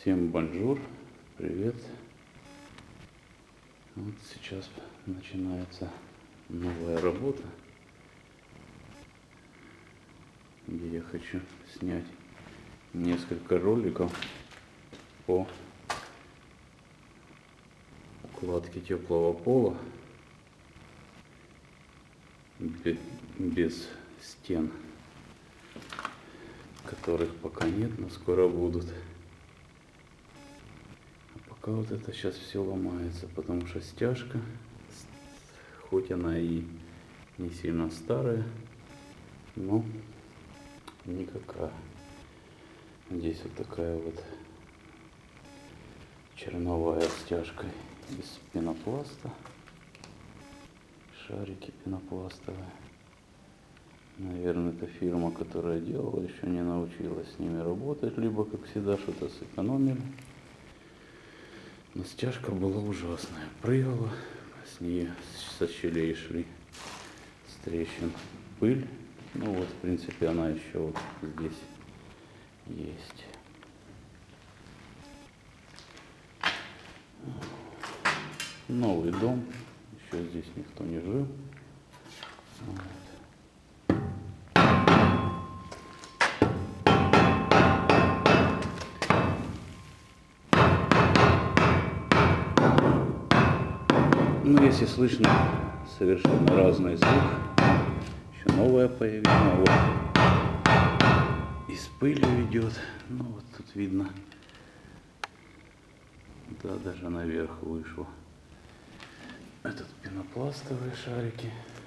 Всем бонжур, привет. Вот сейчас начинается новая работа, где я хочу снять несколько роликов по укладке теплого пола без стен, которых пока нет, но скоро будут. Пока вот это сейчас все ломается, потому что стяжка, хоть она и не сильно старая, но никакая. Здесь вот такая вот черновая стяжка из пенопласта, шарики пенопластовые. Наверное, это фирма, которая делала, еще не научилась с ними работать, либо, как всегда, что-то сэкономили. Но стяжка была ужасная, прыгала, с нее со щелей шли, с трещин пыль. Ну вот, в принципе, она еще вот здесь есть. Новый дом, еще здесь никто не жил. Вот. Ну, если слышно совершенно разный звук, еще новая появилась, вот и с пылью идет, ну вот тут видно, да, даже наверх вышло. Этот пенопластовые шарики.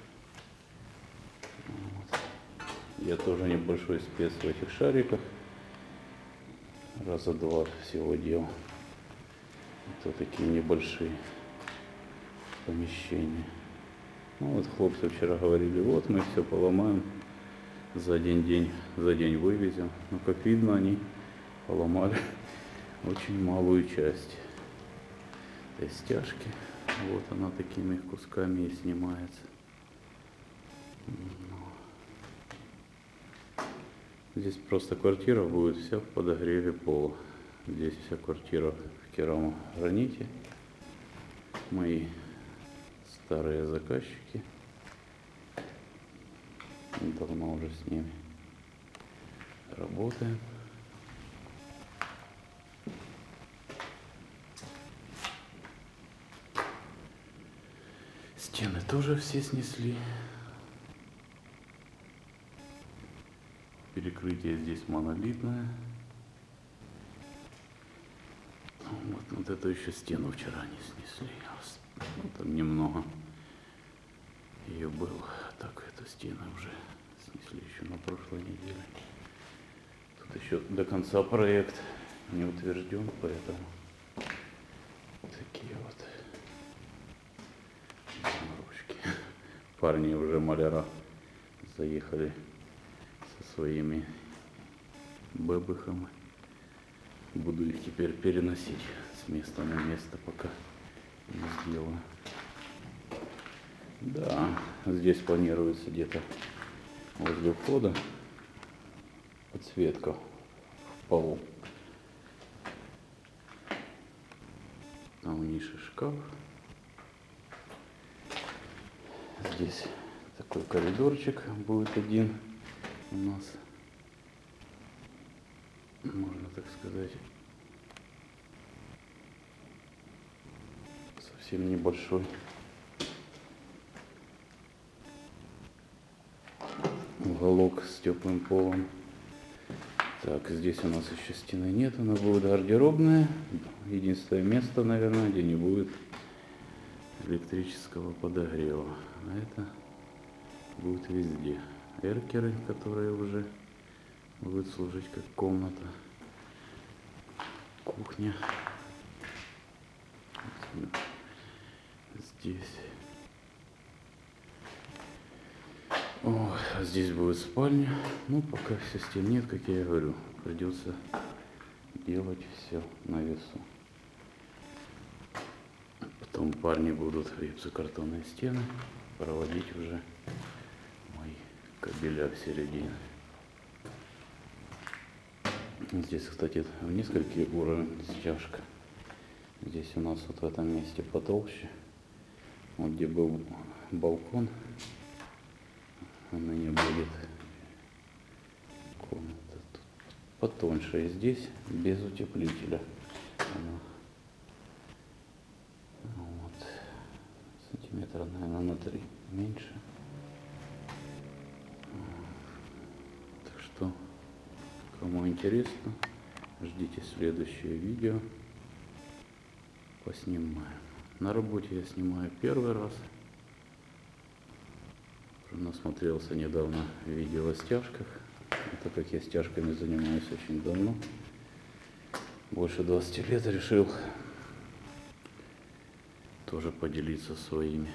Вот. Я тоже небольшой спец в этих шариках, раза два всего делал. Это такие небольшие помещения. Ну вот хлопцы вчера говорили, вот мы все поломаем, за день вывезем. Но как видно, они поломали очень малую часть этой стяжки. Вот она такими кусками и снимается. Здесь просто квартира будет вся в подогреве пола. Здесь вся квартира в керамограните. Мои старые заказчики. Давно уже с ними работаем. Стены тоже все снесли. Перекрытие здесь монолитное. Вот эту еще стену вчера не снесли. Ну, там немного ее было. Так, эту стену уже снесли еще на прошлой неделе. Тут еще до конца проект не утвержден, поэтому такие вот заморочки. Парни уже маляра заехали со своими бэбэхами. Буду их теперь переносить с места на место, пока не сделаю. Да, здесь планируется где-то возле входа подсветка в полу. Там в нише шкаф. Здесь такой коридорчик будет один у нас. Можно так сказать, совсем небольшой. Уголок с теплым полом. Так, здесь у нас еще стены нет, она будет гардеробная. Единственное место, наверное, где не будет электрического подогрева. А это будет везде. Эркеры, которые уже будут служить как комната. Кухня. Здесь. О, а здесь будет спальня. Ну, пока все стен нет, как я и говорю. Придется делать все на весу. Потом парни будут гипсокартонные стены проводить уже мои кабеля в середине. Здесь, кстати, в нескольких уровнях стяжка. Здесь у нас вот в этом месте потолще. Вот где был балкон, она не будет комната. Тут потоньше, и здесь без утеплителя. Она, вот, сантиметра, наверное, на 3 меньше. Так что, кому интересно, ждите следующее видео. Поснимаем. На работе я снимаю первый раз. Насмотрелся недавно видео о стяжках. Так как я стяжками занимаюсь очень давно, больше 20 лет, решил тоже поделиться своими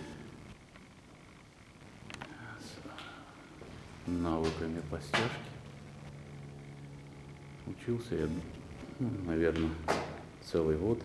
навыками по стяжке. Учился я, наверное, целый год.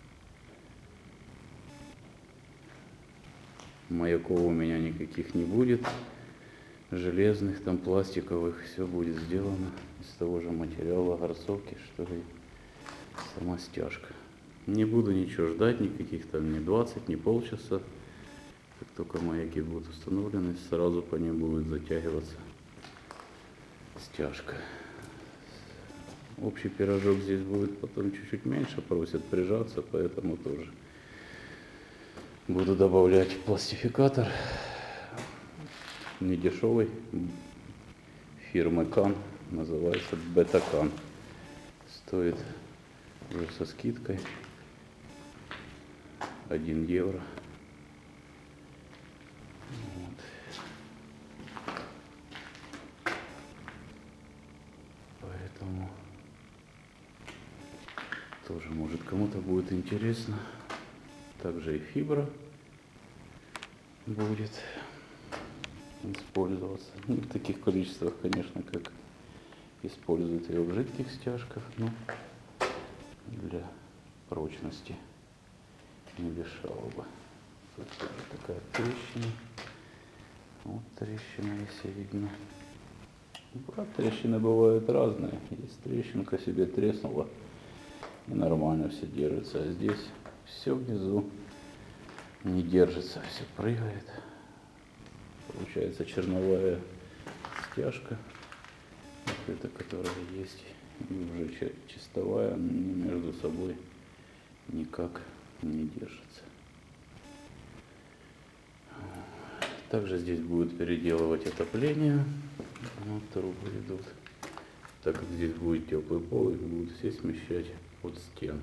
Маяков у меня никаких не будет, железных, там пластиковых, все будет сделано из того же материала горцовки, что и сама стяжка. Не буду ничего ждать, никаких там ни 20, ни полчаса. Как только маяки будут установлены, сразу по ним будет затягиваться стяжка. Общий пирожок здесь будет потом чуть-чуть меньше, просят прижаться, поэтому тоже буду добавлять пластификатор, не дешевый, фирмы Кан, называется Бета-Кан. Стоит уже со скидкой 1 евро. Вот. Поэтому тоже, может, кому-то будет интересно. Также и фибра будет использоваться. Не в таких количествах, конечно, как используют ее в жидких стяжках, но для прочности не мешало бы. Тут тоже такая трещина. Вот трещина, если видно. Трещины бывают разные. Есть трещинка себе треснула и нормально все держится. А здесь все внизу не держится, все прыгает. Получается черновая стяжка, это которая есть, и уже чистовая, они между собой никак не держатся. Также здесь будут переделывать отопление. Вот трубы идут. Так как здесь будет теплый пол, их будут все смещать под стены.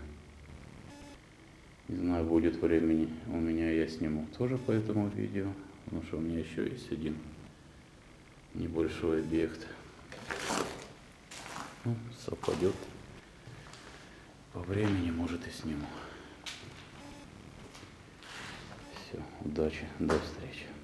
Не знаю, будет времени у меня, я сниму тоже по этому видео, потому что у меня еще есть один небольшой объект. Ну, совпадет по времени, может, и сниму. Все, удачи, до встречи.